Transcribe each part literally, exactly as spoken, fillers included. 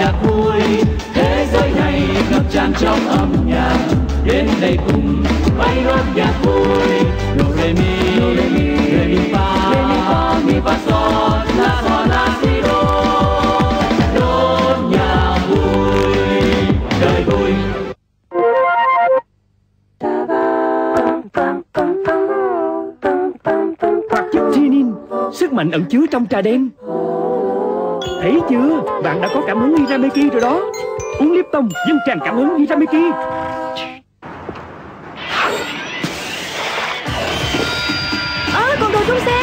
nhạc vui, thế giới này ngập tràn trong âm nhạc. Đến đây cùng bay nốt nhạc vui. Do re mi, re mi fa, mi fa sol, la sol la si do. Nốt nhạc vui, đời vui. Chenin, sức mạnh ẩn chứa trong trà đen. Thấy chưa, bạn đã có cảm hứng Hirameki rồi đó. Uống Lipton dâng tràn cảm hứng Hirameki. Ơ, còn đồ trong xe.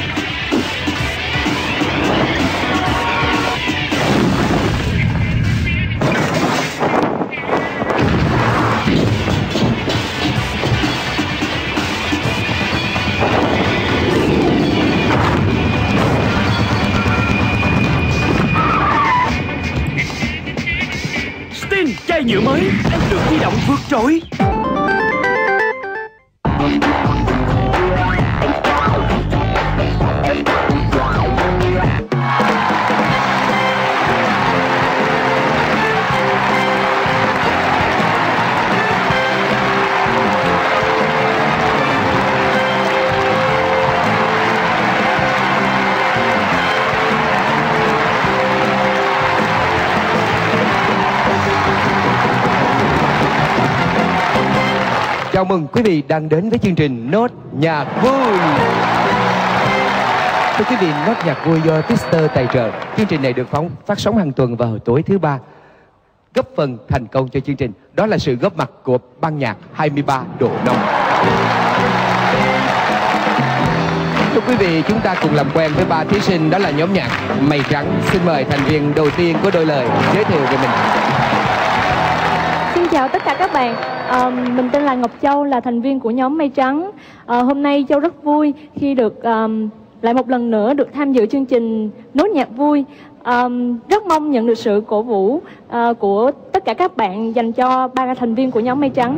Chai nhựa mới, năng lượng di động vượt trội. Chào mừng quý vị đang đến với chương trình Nốt Nhạc Vui. Thưa quý vị, Nốt Nhạc Vui do Twister tài trợ. Chương trình này được phóng phát sóng hàng tuần vào tối thứ ba. Góp phần thành công cho chương trình đó là sự góp mặt của ban nhạc hai mươi ba độ năm. Thưa quý vị, chúng ta cùng làm quen với ba thí sinh, đó là nhóm nhạc Mây Trắng. Xin mời thành viên đầu tiên có đôi lời giới thiệu về mình. Xin chào tất cả các bạn. À, mình tên là Ngọc Châu, là thành viên của nhóm Mây Trắng. À, hôm nay Châu rất vui khi được um, lại một lần nữa được tham dự chương trình Nốt Nhạc Vui. Um, rất mong nhận được sự cổ vũ uh, của tất cả các bạn dành cho ba thành viên của nhóm Mây Trắng.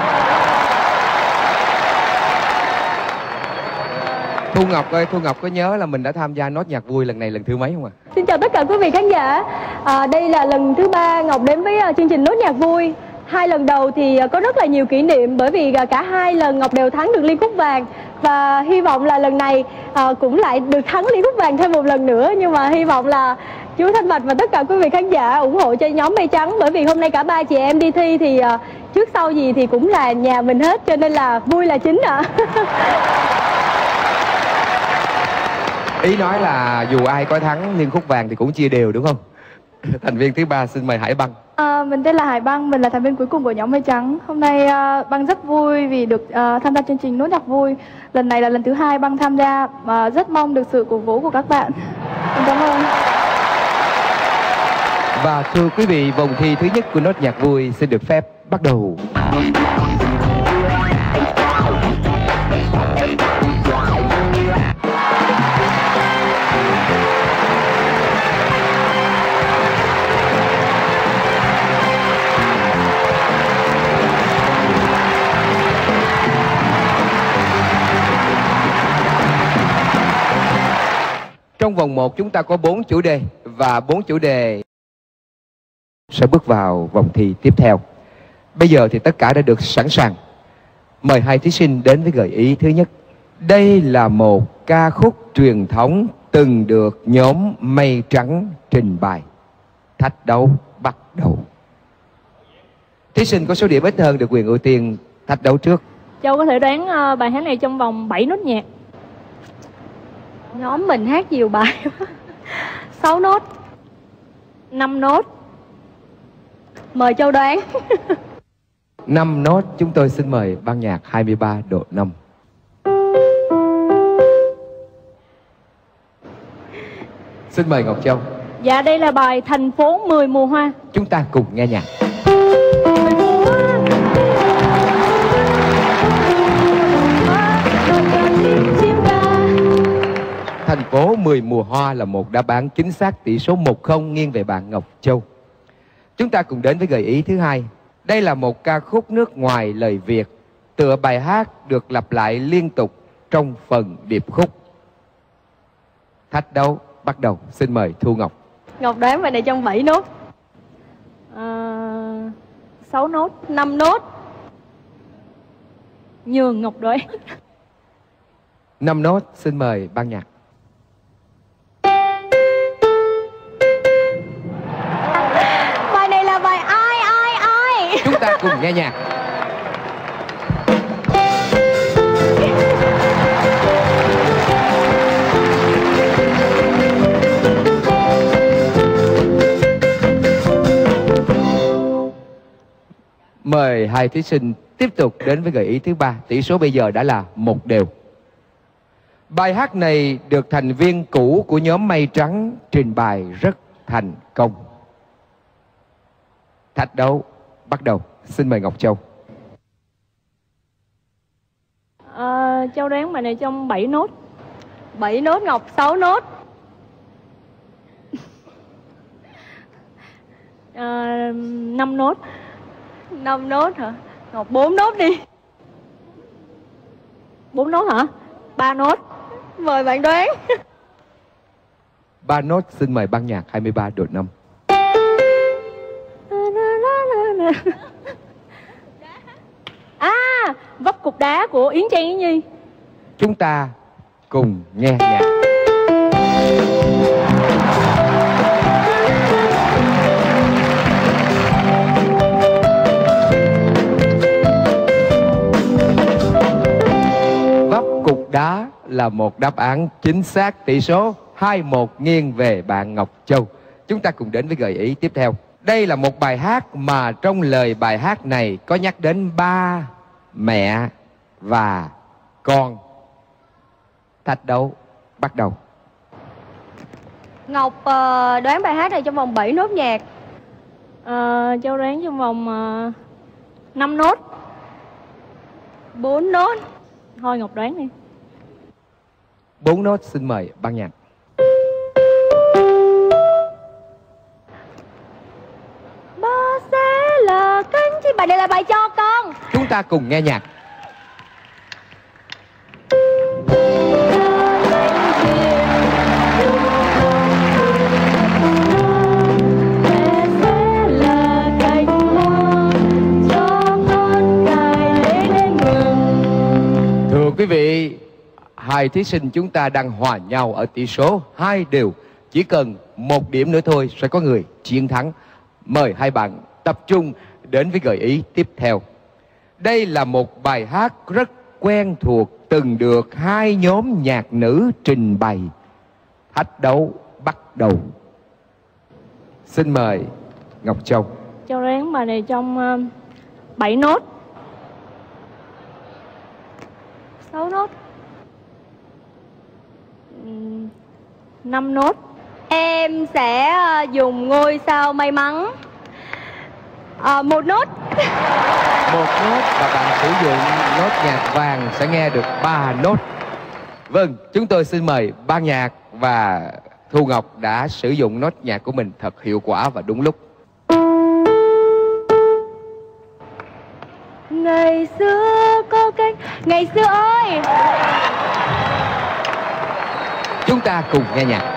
Thu Ngọc ơi, Thu Ngọc có nhớ là mình đã tham gia Nốt Nhạc Vui lần này lần thứ mấy không ạ? À? Xin chào tất cả quý vị khán giả. À, đây là lần thứ ba Ngọc đến với uh, chương trình Nốt Nhạc Vui. Hai lần đầu thì uh, có rất là nhiều kỷ niệm, bởi vì uh, cả hai lần Ngọc đều thắng được Liên Cúc Vàng. Và hy vọng là lần này uh, cũng lại được thắng Liên Cúc Vàng thêm một lần nữa. Nhưng mà hy vọng là chú Thanh Bạch và tất cả quý vị khán giả ủng hộ cho nhóm Mây Trắng. Bởi vì hôm nay cả ba chị em đi thi thì uh, trước sau gì thì cũng là nhà mình hết, cho nên là vui là chính ạ. À. Ý nói là dù ai có thắng Liên Khúc Vàng thì cũng chia đều đúng không? Thành viên thứ ba xin mời Hải Băng. À, mình tên là Hải Băng, mình là thành viên cuối cùng của nhóm Mây Trắng. Hôm nay uh, Băng rất vui vì được uh, tham gia chương trình Nốt Nhạc Vui. Lần này là lần thứ hai Băng tham gia và rất mong được sự cổ vũ của các bạn. Mình cảm ơn. Và thưa quý vị, vòng thi thứ nhất của Nốt Nhạc Vui xin được phép bắt đầu. Trong vòng một chúng ta có bốn chủ đề và bốn chủ đề sẽ bước vào vòng thi tiếp theo. Bây giờ thì tất cả đã được sẵn sàng. Mời hai thí sinh đến với gợi ý thứ nhất. Đây là một ca khúc truyền thống từng được nhóm Mây Trắng trình bày. Thách đấu bắt đầu. Thí sinh có số điểm ít hơn được quyền ưu tiên thách đấu trước. Châu có thể đoán uh, bài hát này trong vòng bảy nốt nhạc. Nhóm mình hát nhiều bài. sáu nốt, năm nốt. Mời Châu đoán. năm nốt, chúng tôi xin mời ban nhạc hai mươi ba độ năm. Xin mời Ngọc Châu. Dạ, đây là bài Thành phố mười mùa hoa. Chúng ta cùng nghe nhạc. Thành phố mười mùa hoa là một đáp án chính xác, tỷ số một không nghiêng về bạn Ngọc Châu. Chúng ta cùng đến với gợi ý thứ hai. Đây là một ca khúc nước ngoài lời Việt, tựa bài hát được lặp lại liên tục trong phần điệp khúc. Thách đấu bắt đầu. Xin mời Thu Ngọc. Ngọc đoán bài này trong bảy nốt. À, sáu nốt. Năm nốt. Nhường Ngọc Đoán. Năm nốt, xin mời ban nhạc. Bài này là bài ai ai ai. Chúng ta cùng nghe nhạc. Mời hai thí sinh tiếp tục đến với gợi ý thứ ba. Tỷ số bây giờ đã là một đều. Bài hát này được thành viên cũ của nhóm Mây Trắng trình bày rất thành công. Thách đấu bắt đầu. Xin mời Ngọc Châu. À, Châu đoán bài này trong bảy nốt. Bảy nốt. Ngọc sáu nốt. À, năm nốt. Năm nốt hả? Ngọc bốn nốt đi. Bốn nốt hả? Ba nốt. Mời bạn đoán. Ba nốt, xin mời ban nhạc hai mươi ba độ năm. À, vấp cục đá của Yến Trang Yến Nhi. Chúng ta cùng nghe nhạc. Vấp cục đá là một đáp án chính xác. Tỷ số hai một nghiêng về bạn Ngọc Châu. Chúng ta cùng đến với gợi ý tiếp theo. Đây là một bài hát mà trong lời bài hát này có nhắc đến ba, mẹ và con. Thách đấu bắt đầu. Ngọc uh, đoán bài hát này trong vòng bảy nốt nhạc. À, Châu đoán trong vòng uh, năm nốt. Bốn nốt. Thôi Ngọc đoán đi. Bốn nốt, xin mời ban nhạc. Ba sẽ là cánh chim. Bài này là bài cho con. Chúng ta cùng nghe nhạc. Thưa quý vị, hai thí sinh chúng ta đang hòa nhau ở tỷ số hai đều. Chỉ cần một điểm nữa thôi sẽ có người chiến thắng. Mời hai bạn tập trung đến với gợi ý tiếp theo. Đây là một bài hát rất quen thuộc, từng được hai nhóm nhạc nữ trình bày. Thách đấu bắt đầu. Xin mời Ngọc Châu. Châu đoán bài này trong uh, bảy nốt. Sáu nốt. Năm nốt. Em sẽ uh, dùng ngôi sao may mắn. uh, Một nốt. Một nốt và bạn sử dụng nốt nhạc vàng sẽ nghe được ba nốt. Vâng, chúng tôi xin mời ban nhạc và Thu Ngọc đã sử dụng nốt nhạc của mình thật hiệu quả và đúng lúc. Ngày xưa có cánh. Ngày xưa ơi. Chúng ta cùng nghe nhạc.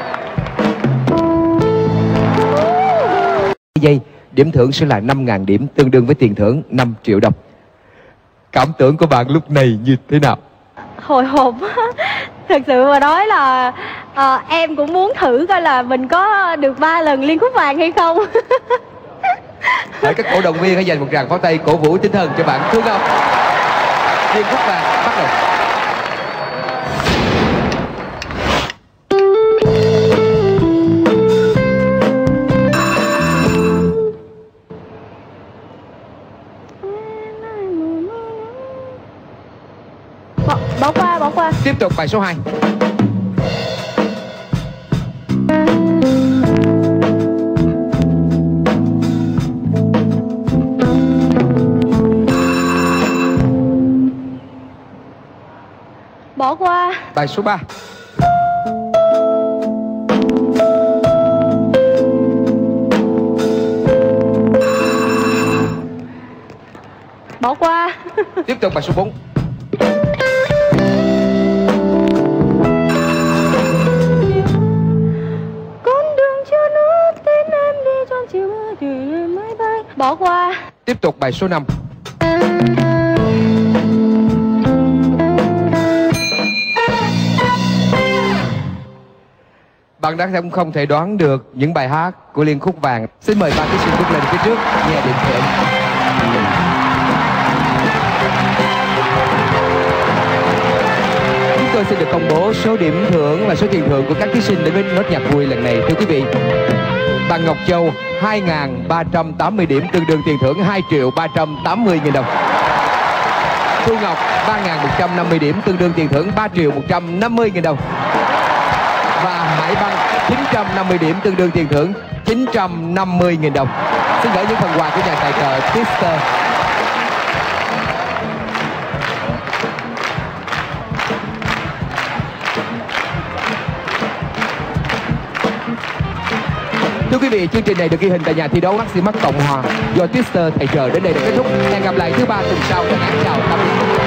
Giây, điểm thưởng sẽ là năm nghìn điểm, tương đương với tiền thưởng năm triệu đồng. Cảm tưởng của bạn lúc này như thế nào? Hồi hộp. Thực sự mà nói là à, em cũng muốn thử coi là mình có được ba lần liên khúc vàng hay không. Hãy các cổ động viên hãy dành một tràng pháo tay cổ vũ tinh thần cho bạn Thu Ngọc. Liên khúc vàng bắt đầu. Bỏ, bỏ qua, bỏ qua. Tiếp tục bài số hai. Bỏ qua. Bài số ba. Bỏ qua. Tiếp tục bài số bốn. Con đường chưa nước tên em đi trong chiều mưa máy bay. Bỏ qua. Tiếp tục bài số năm. Bạn đã không thể đoán được những bài hát của Liên Khúc Vàng. Xin mời ba thí sinh bước lên phía trước nghe điểm thưởng. Chúng tôi xin được công bố số điểm thưởng và số tiền thưởng của các thí sinh đến với nốt nhạc vui lần này. Thưa quý vị, bạn Ngọc Châu hai nghìn ba trăm tám mươi điểm, tương đương tiền thưởng hai triệu ba trăm tám mươi nghìn đồng. Thu Ngọc ba nghìn một trăm năm mươi điểm, tương đương tiền thưởng ba triệu một trăm năm mươi nghìn đồng. Và Hải Băng chín trăm năm mươi điểm, tương đương tiền thưởng chín trăm năm mươi nghìn đồng. Xin gửi những phần quà của nhà tài trợ Twister. Thưa quý vị, chương trình này được ghi hình tại nhà thi đấu Maximax Cộng Hòa do Twister tài trợ. Đến đây đã kết thúc. Hẹn gặp lại thứ ba tuần sau. Thân ái chào tạm biệt.